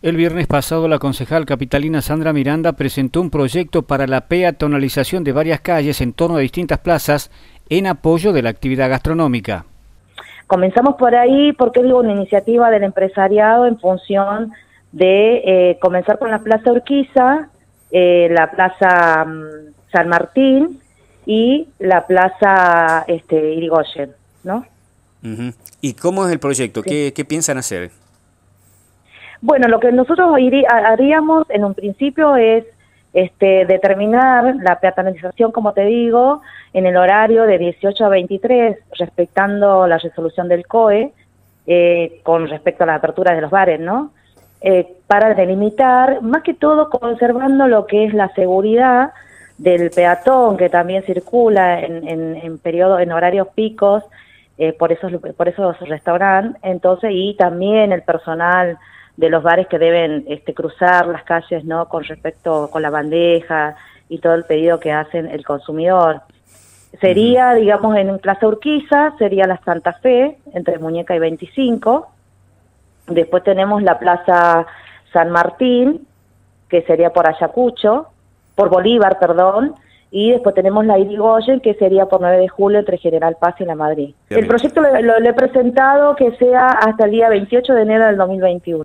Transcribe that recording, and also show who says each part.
Speaker 1: El viernes pasado, la concejal capitalina Sandra Miranda presentó un proyecto para la peatonalización de varias calles en torno a distintas plazas en apoyo de la actividad gastronómica.
Speaker 2: Comenzamos por ahí porque es una iniciativa del empresariado en función de comenzar con la Plaza Urquiza, la Plaza San Martín y la Plaza Irigoyen, ¿no?
Speaker 1: ¿Y cómo es el proyecto?
Speaker 2: Sí.
Speaker 1: ¿Qué piensan hacer?
Speaker 2: Bueno, lo que nosotros haríamos en un principio es determinar la peatonalización, como te digo, en el horario de 18 a 23, respetando la resolución del COE, con respecto a la apertura de los bares, ¿no? Para delimitar, más que todo conservando lo que es la seguridad del peatón, que también circula en horarios picos, por esos restaurantes, entonces, y también el personal de los bares que deben cruzar las calles, ¿no? Con la bandeja y todo el pedido que hacen el consumidor. Sería, digamos, en Plaza Urquiza, sería la Santa Fe, entre Muñeca y 25. Después tenemos la Plaza San Martín, que sería por por Bolívar, perdón. Y después tenemos la Irigoyen, que sería por 9 de julio entre General Paz y La Madrid. El proyecto lo he presentado que sea hasta el día 28 de enero del 2021.